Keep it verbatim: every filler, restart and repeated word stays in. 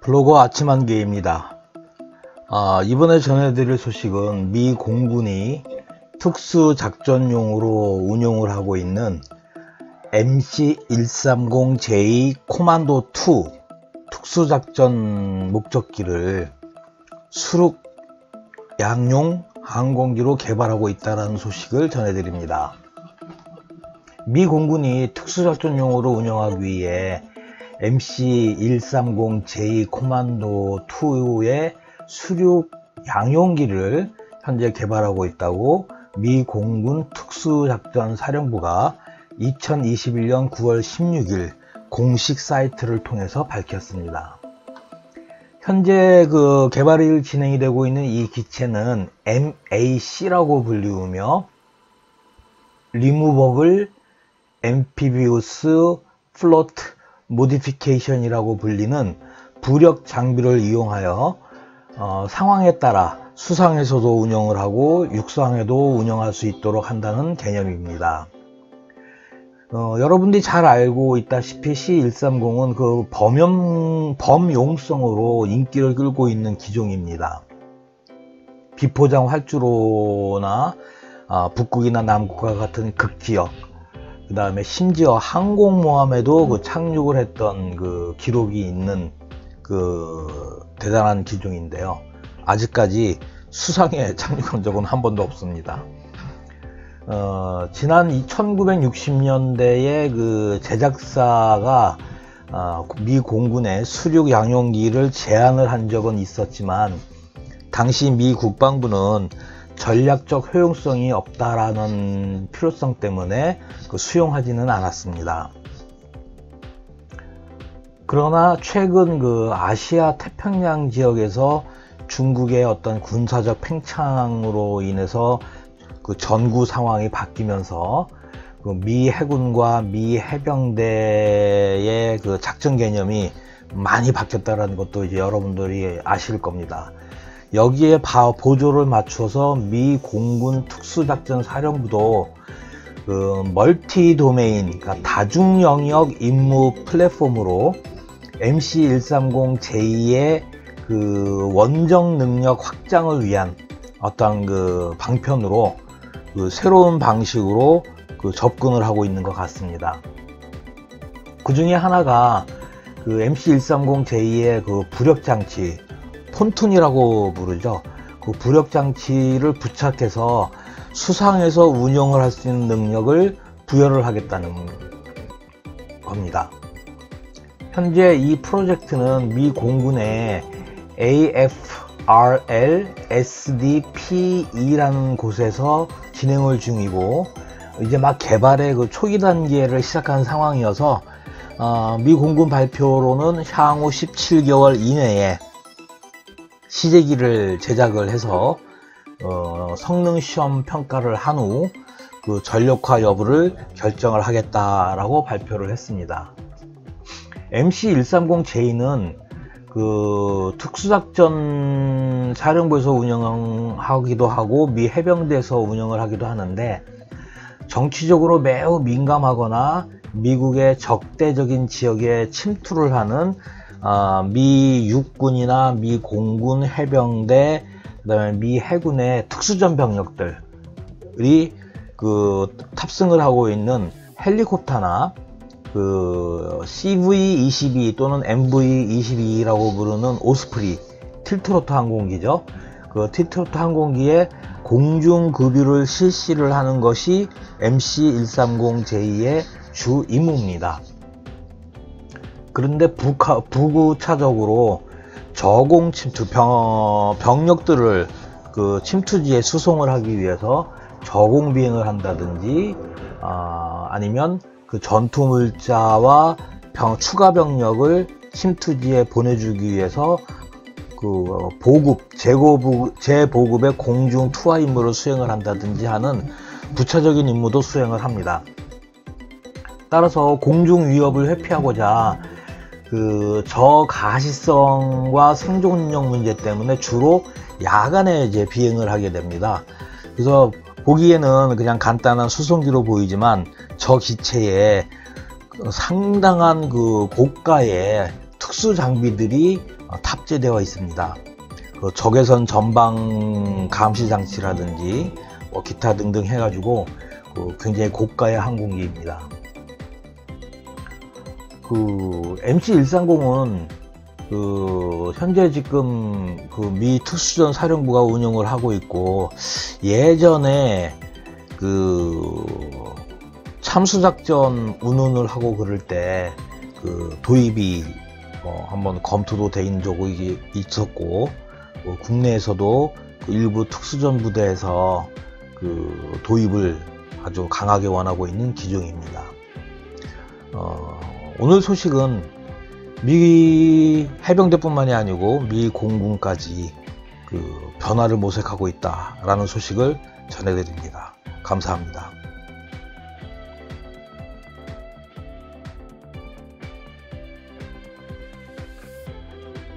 블로거 아침한개입니다. 아, 이번에 전해드릴 소식은 미 공군이 특수작전용으로 운용을 하고 있는 엠씨 백삼십 제이 코만도 투 특수작전 목적기를 수륙 양용 항공기로 개발하고 있다는 소식을 전해드립니다. 미 공군이 특수작전용으로 운영하기 위해 엠씨 백삼십 제이 코만도 투의 수륙 양용기를 현재 개발하고 있다고 미 공군 특수작전사령부가 이천이십일 년 구월 십육일 공식 사이트를 통해서 밝혔습니다. 현재 그 개발이 진행이 되고 있는 이 기체는 엠에이씨라고 불리우며 리무버블 앰피비우스 플로트 모디피케이션이라고 불리는 부력 장비를 이용하여 어, 상황에 따라 수상에서도 운영을 하고 육상에도 운영할 수 있도록 한다는 개념입니다. 어, 여러분들이 잘 알고 있다시피 씨 백삼십은 그 범용, 범용성으로 인기를 끌고 있는 기종입니다. 비포장 활주로나 아, 북극이나 남극과 같은 극지역, 그 다음에 심지어 항공모함에도 그 착륙을 했던 그 기록이 있는 그 대단한 기종인데요. 아직까지 수상에 착륙한 적은 한 번도 없습니다. 어, 지난 천구백육십 년대에 그 제작사가 어, 미 공군의 수륙 양용기를 제안을 한 적은 있었지만 당시 미 국방부는 전략적 효용성이 없다라는 필요성 때문에 그 수용하지는 않았습니다. 그러나 최근 그 아시아 태평양 지역에서 중국의 어떤 군사적 팽창으로 인해서 그 전구 상황이 바뀌면서 그 미 해군과 미 해병대의 그 작전 개념이 많이 바뀌었다는 것도 이제 여러분들이 아실 겁니다. 여기에 보조를 맞춰서 미 공군 특수작전 사령부도 그 멀티 도메인, 그러니까 다중 영역 임무 플랫폼으로 엠씨 백삼십 제이의 그 원정 능력 확장을 위한 어떤 그 방편으로 그 새로운 방식으로 그 접근을 하고 있는 것 같습니다. 그 중에 하나가 그 엠씨 백삼십 제이의 그 부력장치, 폰툰이라고 부르죠. 그 부력장치를 부착해서 수상에서 운영을 할 수 있는 능력을 부여를 하겠다는 겁니다. 현재 이 프로젝트는 미 공군의 에이에프알엘에스디피이라는 곳에서 진행을 중이고 이제 막 개발의 그 초기 단계를 시작한 상황이어서 어, 미 공군 발표로는 향후 십칠 개월 이내에 시제기를 제작을 해서 어, 성능 시험 평가를 한 후 그 전력화 여부를 결정을 하겠다라고 발표를 했습니다. 엠씨 백삼십 제이는 그 특수작전 사령부에서 운영하기도 하고 미 해병대에서 운영을 하기도 하는데 정치적으로 매우 민감하거나 미국의 적대적인 지역에 침투를 하는 어, 미 육군이나 미 공군 해병대, 그 다음에 미 해군의 특수전 병력들이 그 탑승을 하고 있는 헬리콥터나 그 씨브이 이십이 또는 엠브이 이십이라고 부르는 오스프리 틸트로터 항공기죠. 그 틸트로터 항공기에 공중급유를 실시를 하는 것이 엠씨 백삼십 제이의 주 임무입니다. 그런데 북하, 부구차적으로 저공 침투 병, 병력들을 그 침투지에 수송을 하기 위해서 저공 비행을 한다든지 어, 아니면 그 전투 물자와 병, 추가 병력을 침투지에 보내주기 위해서 그 보급, 재고부, 재보급의 공중 투하 임무를 수행을 한다든지 하는 부차적인 임무도 수행을 합니다. 따라서 공중 위협을 회피하고자 그 저가시성과 생존력 문제 때문에 주로 야간에 이제 비행을 하게 됩니다. 그래서 보기에는 그냥 간단한 수송기로 보이지만 저 기체에 상당한 그 고가의 특수 장비들이 탑재되어 있습니다. 그 적외선 전방 감시 장치라든지 뭐 기타 등등 해가지고 그 굉장히 고가의 항공기입니다. 그 엠씨 백삼십은 그 현재 지금 그 미 특수전 사령부가 운영을 하고 있고, 예전에 그 참수작전 운운을 하고 그럴 때 그 도입이 어 한번 검토도 돼 있는 적이 있었고, 어 국내에서도 그 일부 특수전 부대에서 그 도입을 아주 강하게 원하고 있는 기종입니다. 어 오늘 소식은 미 해병대뿐만이 아니고 미 공군까지 그 변화를 모색하고 있다라는 소식을 전해드립니다. 감사합니다.